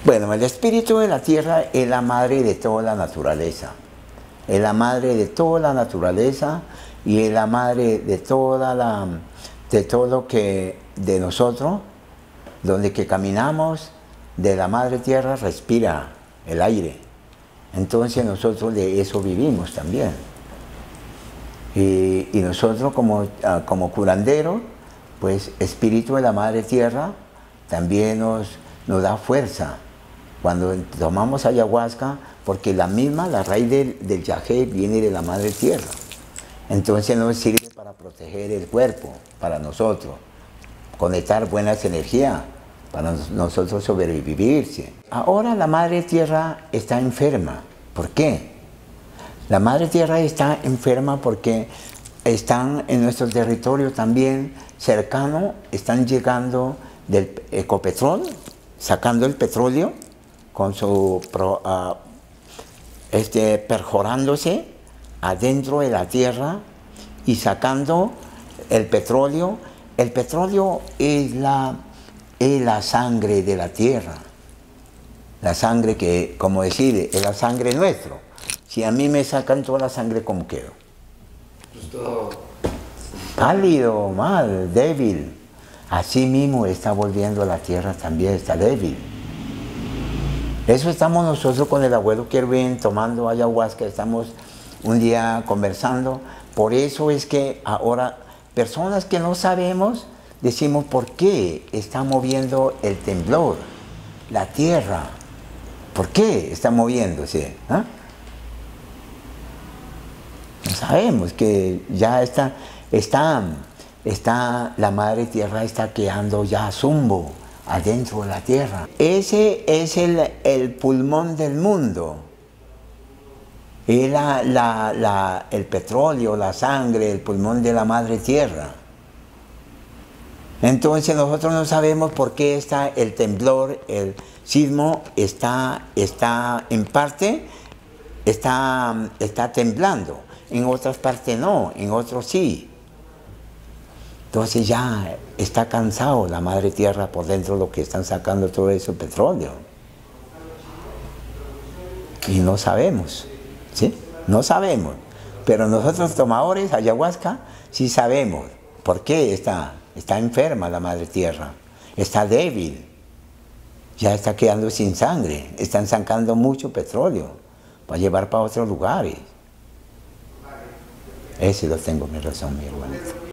Bueno, el espíritu de la tierra es la madre de toda la naturaleza. Es la madre de toda la naturaleza y es la madre de de todo lo que de nosotros, donde que caminamos, de la madre tierra respira el aire. Entonces nosotros de eso vivimos también. Y nosotros como curanderos, pues espíritu de la madre tierra también nos da fuerza. Cuando tomamos ayahuasca, porque la raíz del yagé viene de la madre tierra. Entonces nos sirve para proteger el cuerpo, para nosotros, conectar buenas energías, para nosotros sobrevivir. Ahora la madre tierra está enferma. ¿Por qué? La madre tierra está enferma porque están en nuestro territorio también cercano, están llegando del Ecopetrol, sacando el petróleo con perforándose adentro de la tierra y sacando el petróleo. El petróleo es la sangre de la tierra. La sangre que, como decir, es la sangre nuestra. Si a mí me sacan toda la sangre, ¿cómo quedo? Pues todo Pálido, mal, débil. Así mismo está volviendo la tierra también, está débil. Eso estamos nosotros con el abuelo Kerwin tomando ayahuasca, estamos un día conversando. Por eso es que ahora, personas que no sabemos, decimos por qué está moviendo el temblor, la tierra. ¿Por qué está moviéndose? ¿Ah? No sabemos que ya la madre tierra está quedando ya zumbo adentro de la tierra. Ese es el pulmón del mundo. Es el petróleo, la sangre, el pulmón de la madre tierra. Entonces nosotros no sabemos por qué está el temblor, el sismo está en parte, está temblando. En otras partes no, en otros sí. Entonces ya está cansado la madre tierra por dentro lo que están sacando todo ese petróleo. Y no sabemos, ¿sí? No sabemos. Pero nosotros tomadores ayahuasca sí sabemos por qué está enferma la madre tierra. Está débil. Ya está quedando sin sangre. Están sacando mucho petróleo para llevar para otros lugares. Ese lo tengo mi razón, mi hermanito.